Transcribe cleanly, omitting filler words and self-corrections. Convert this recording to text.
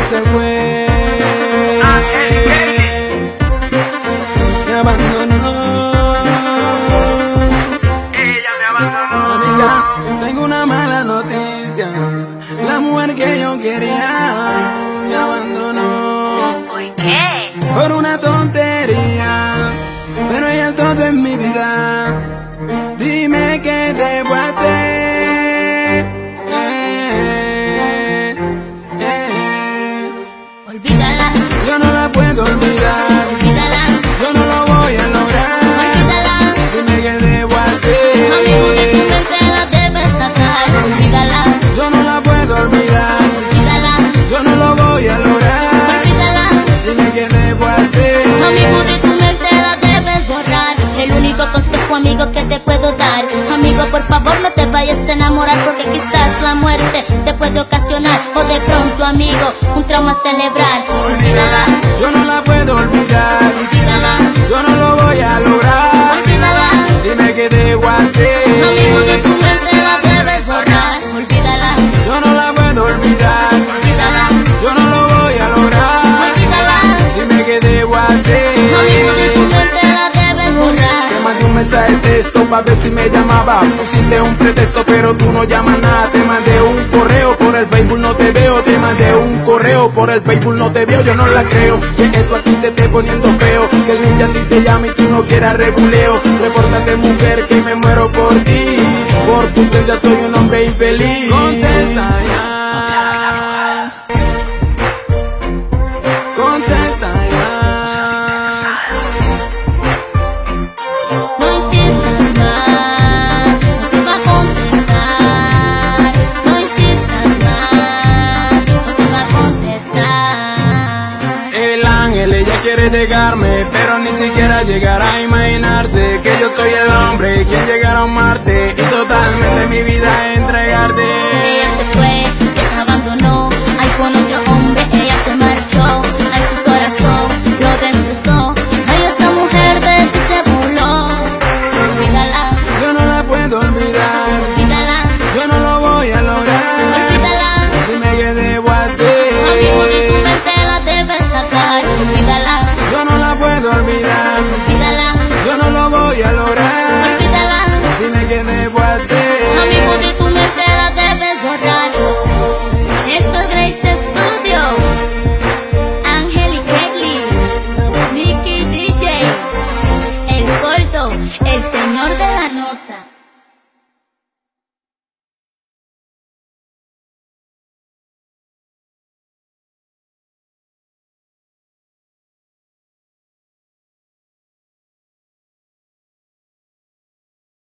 se fue. Me abandonó. Ella me abandonó. Amiga, tengo una mala noticia. La mujer que yo quería me abandonó. ¿Por qué? Por una tontería, pero ella es todo en mi vida. Dime qué debo hacer. Olvídala, Yo no la puedo olvidar. olvídala, Yo no lo voy a lograr. olvídala. Dime qué debo hacer. Amigo, de tu mente la debes sacar. Olvídala, Yo no la puedo olvidar. olvídala, Yo no lo voy a lograr. olvídala. Dime qué debo hacer. Amigo, de tu mente la debes borrar. El único consejo, amigo, que te puedo dar. Amigo, por favor, no te vayas a enamorar, porque quizás la muerte te puede ocasionar, o de pronto, amigo, un trauma cerebral. Olvídala, Yo no la puedo olvidar. olvídala, Yo no lo voy a lograr. olvídala. Dime qué debo hacer. Amigo, de tu mente la debes borrar. Olvídala, Yo no la puedo olvidar. olvídala, Yo no lo voy a lograr. olvídala. Dime qué debo hacer. Amigo, de tu mente la debes borrar. Te mandé un mensaje de texto pa' ver si me llamaba. Pusiste un pretexto pero tú no llamas nada. Te mandé un correo por el Facebook, no te veo. Te mandé un correo por el Facebook, no te veo. Yo no la creo, que esto aquí se esté poniendo feo. Que el ninja a ti te llame y tú no quieras reguleo. Repórtate, mujer, que me muero por ti. Por tu ausencia soy un hombre infeliz. Contesta ya. Contesta ya. No insistas más, no te va a contestar. No insistas más, no te va a contestar. El ángel, ella quiere llegarme, pero ni siquiera llegará a imaginarse que yo soy el hombre quien llegará a amarte y totalmente mi vida a entregarte.